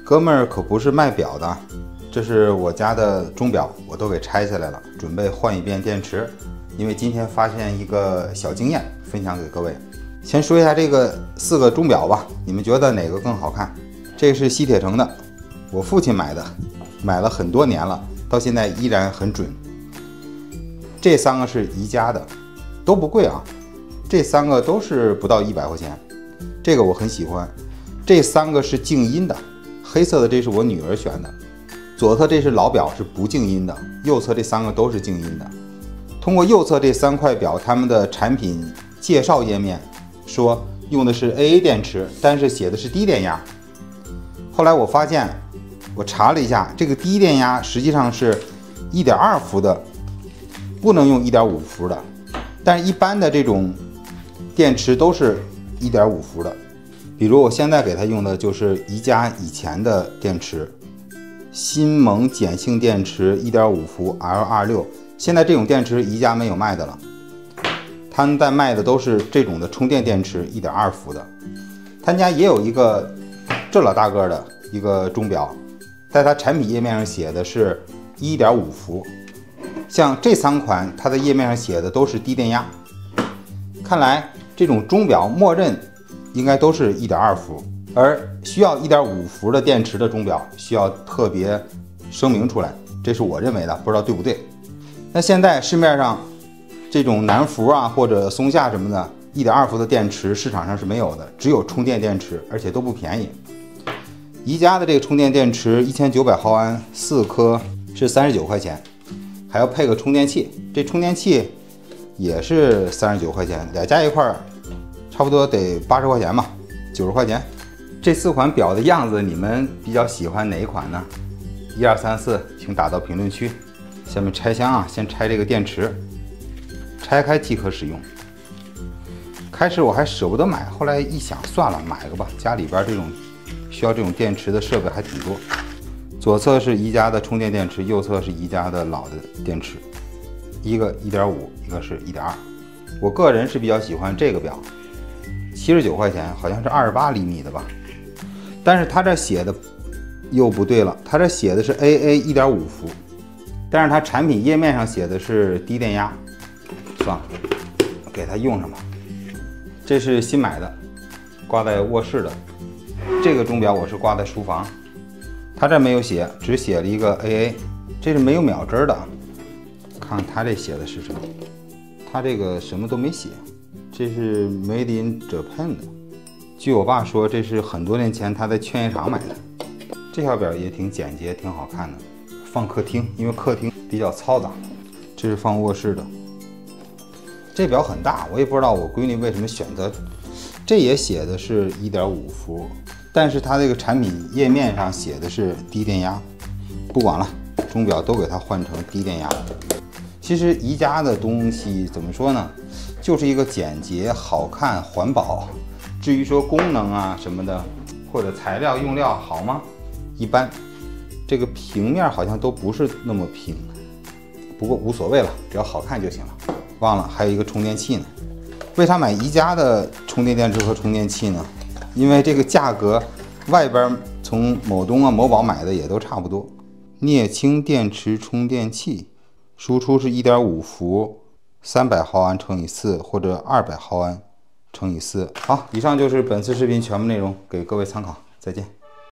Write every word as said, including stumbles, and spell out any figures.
哥们儿可不是卖表的，这是我家的钟表，我都给拆下来了，准备换一遍电池。因为今天发现一个小经验，分享给各位。先说一下这个四个钟表吧，你们觉得哪个更好看？这个是西铁城的，我父亲买的，买了很多年了，到现在依然很准。这三个是宜家的，都不贵啊，这三个都是不到一百块钱。这个我很喜欢，这三个是静音的，黑色的这是我女儿选的，左侧这是老表，是不静音的，右侧这三个都是静音的。通过右侧这三块表，他们的产品介绍页面说用的是 A A 电池，但是写的是低电压。后来我发现，我查了一下，这个低电压实际上是 一点二 伏的，不能用 一点五 伏的。但是一般的这种电池都是 一点五 伏的。比如我现在给它用的就是宜家以前的电池，新蒙碱性电池 一点五 伏 L 二十六。现在这种电池宜家没有卖的了，他们在卖的都是这种的充电电池 一点二 伏的。他家也有一个这老大个的一个钟表，在它产品页面上写的是 一点五 伏。像这三款它的页面上写的都是低电压，看来这种钟表默认应该都是 一点二 伏，而需要 一点五 伏的电池的钟表需要特别声明出来，这是我认为的，不知道对不对。那现在市面上这种南孚啊或者松下什么的 一点二 伏的电池市场上是没有的，只有充电电池，而且都不便宜。宜家的这个充电电池一千九百毫安四颗是三十九块钱，还要配个充电器，这充电器也是三十九块钱，俩加一块差不多得八十块钱吧，九十块钱。这四款表的样子你们比较喜欢哪一款呢？一二三四请打到评论区。下面拆箱啊，先拆这个电池，拆开即可使用。开始我还舍不得买，后来一想算了，买个吧，家里边这种需要这种电池的设备还挺多。左侧是宜家的充电电池，右侧是宜家的老的电池，一个 一点五， 一个是 一点二。我个人是比较喜欢这个表，七十九块钱，好像是二十八厘米的吧。但是它这写的又不对了，它这写的是 A A 一点五 伏。但是它产品页面上写的是低电压，算了，给它用上吧。这是新买的，挂在卧室的。这个钟表我是挂在书房，它这没有写，只写了一个 A A， 这是没有秒针的。看看它这写的是什么？它这个什么都没写，这是 Made in Japan 的。据我爸说，这是很多年前他在劝业场买的。这条表也挺简洁，挺好看的。放客厅，因为客厅比较嘈杂。这是放卧室的。这表很大，我也不知道我闺女为什么选择。这也写的是 一点五 伏，但是它这个产品页面上写的是低电压。不管了，钟表都给它换成低电压。其实宜家的东西怎么说呢，就是一个简洁、好看、环保。至于说功能啊什么的，或者材料用料好吗？一般。这个平面好像都不是那么平，不过无所谓了，只要好看就行了。忘了还有一个充电器呢。为啥买宜家的充电电池和充电器呢？因为这个价格，外边从某东啊、某宝买的也都差不多。镍氢电池充电器，输出是 一点五 伏，三百毫安乘以四或者二百毫安乘以四。好，以上就是本次视频全部内容，给各位参考，再见。